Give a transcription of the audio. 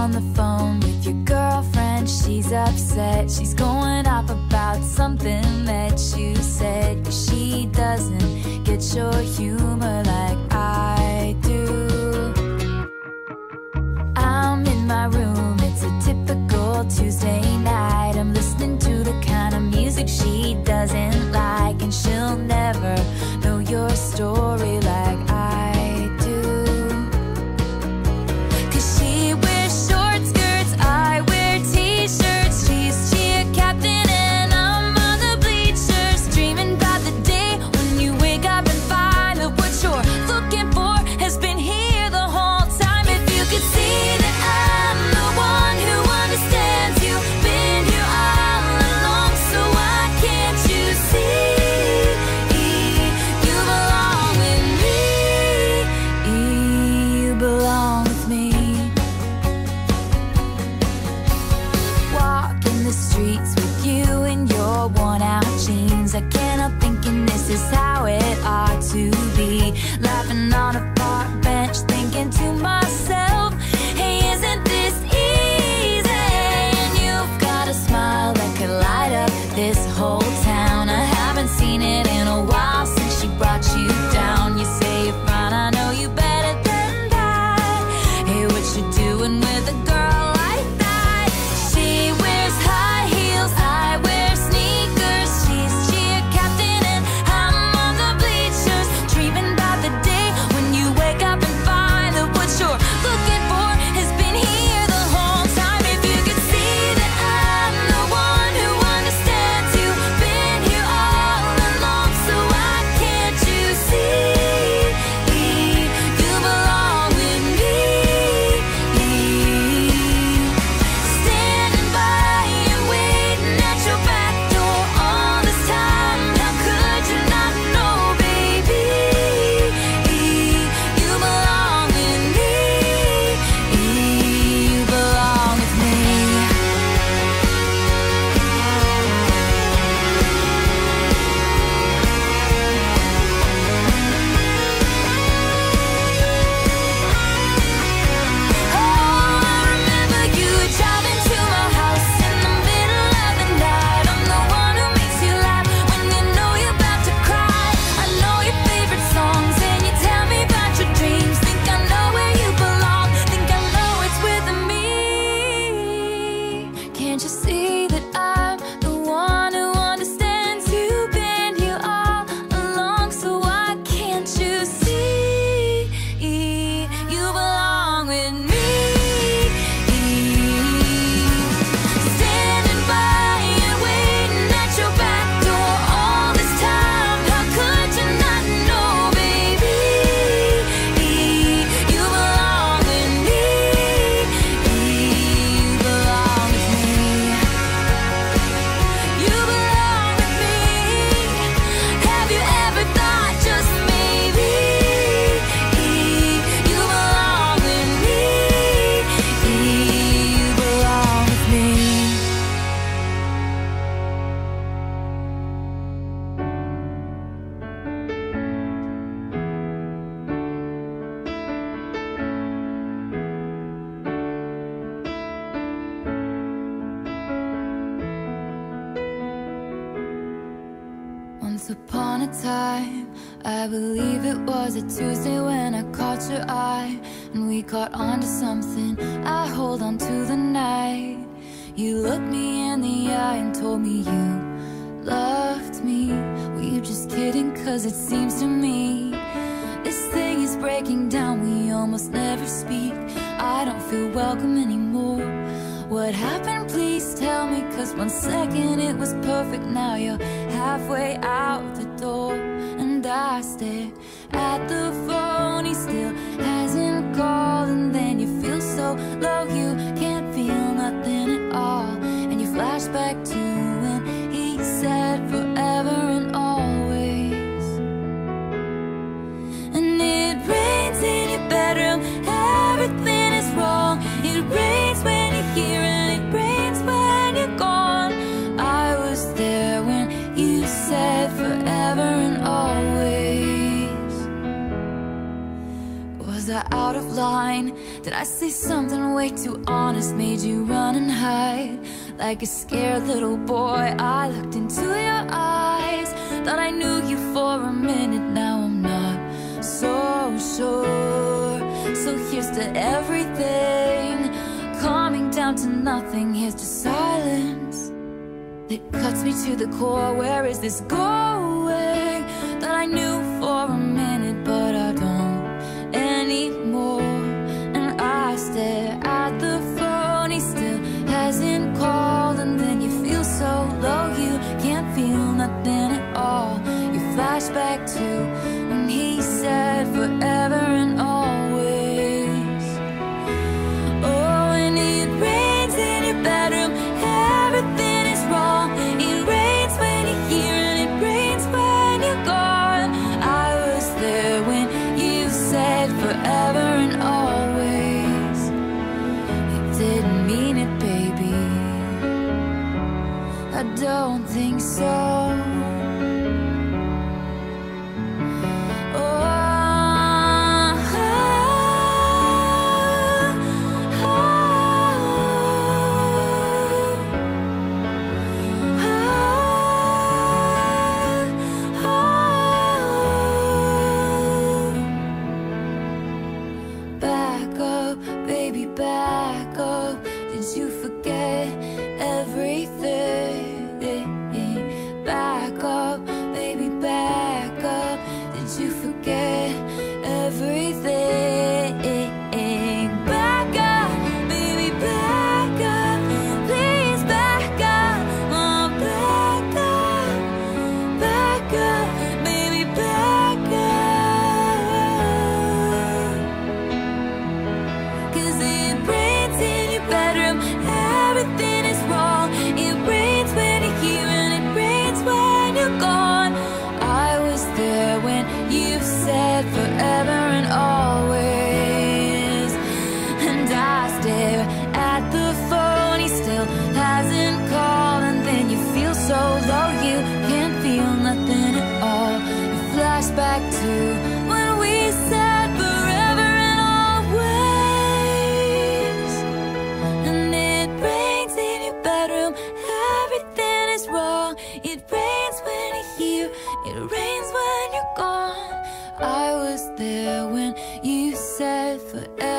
on the phone with your girlfriend. She's upset, she's going off about something that you said. She doesn't get your humor like I do. I'm in my room, it's a typical Tuesday night. I'm listening to the kind of music she doesn't like, and she'll never know your story like I do. 'Cause she wears short skirts, I wear t-shirts. She's cheer captain and I'm on the bleachers, dreaming about the day when you wake up and find that what you're looking for has been here the whole time. If you could see that I'm the one who understands you, been here all along, so why can't you see? You belong with me, you belong with me. Walking the streets with you in your worn out jeans, I can't help thinking this is how it ought to be. Laughing on a park bench, thinking to myself, hey, isn't this easy? And you've got a smile that could light up this whole town. I haven't seen it in a while since she brought you down. You say you're fine, I know you better than that. Hey, what you doing with a girl like that? She wears high heels, I wear sneakers. She's cheer captain and I'm on the bleachers, dreaming about the day when you wake up and find that what you're looking for has been here the whole time. If you could see that I'm the one who understands you, been here all along, so why can't you see? You belong with me. Standing by and waiting at your back door all this time. How could you not know, baby? You belong with me. You belong with me. Oh, I remember you driving to my house in the middle of the night. I'm the one who makes you laugh when you know you're about to cry. I know your favorite songs and you tell me about your dreams. Think I know where you belong, think I know it's with me. Can't you see that I'm the one who understands you, been here all along, so why can't you see? You belong with me. Standing by and waiting at your back door all this time. How could you not know, baby? You belong with me. You belong with me. You belong with me. Have you ever thought just maybe you belong with me? You belong with me. Once upon a time, I believe it was a Tuesday when I caught your eye, and we caught on to something. I hold on to the night. You looked me in the eye and told me you loved me. Were you just kidding? 'Cause it seems to me this thing is breaking down. We almost never speak. I don't feel welcome anymore. What happened? Please tell me. 'Cause 1 second it was perfect, now you're halfway out the door. And I stare at the phone, he still hasn't called. And then you feel so low, you can't feel nothing at all. And you flash back to when he said forever and always. And it rains in your bedroom, everything is wrong. It rains when you're here and it rains when you're gone. I was there when you said forever and always. Was got out of line? Did I say something way too honest, made you run and hide? Like a scared little boy, I looked into your eyes. Thought I knew you for a minute, now I'm not so sure. So here's to everything, calming down to nothing. Here's to silence that cuts me to the core. Where is this going? That I knew for a minute, but I don't anymore. And I stare at the phone, he still hasn't called. And then you feel so low, you can't feel nothing at all. You flash back to when he said forever and always. Oh, and it rains in your bedroom, everything is wrong. It rains when you're here and it rains when you're gone. I was there when you said forever and always. You didn't mean it, baby, I don't think so. Back up, did you forget everything? Back up, baby, back up, did you forget everything? Back up, baby, back up, please back up, oh, back up, baby, back up. 'Cause it rains in your bedroom, everything is wrong. It rains when you're here and it rains when you're gone. I was there when you said forever and always. And I stare at the phone, he still hasn't called. And then you feel so low, you can't feel nothing at all. You flash back to when we said forever and always. And it rains in your bedroom, everything is wrong. It rains when you're here, it rains when you're gone. I was there when you said forever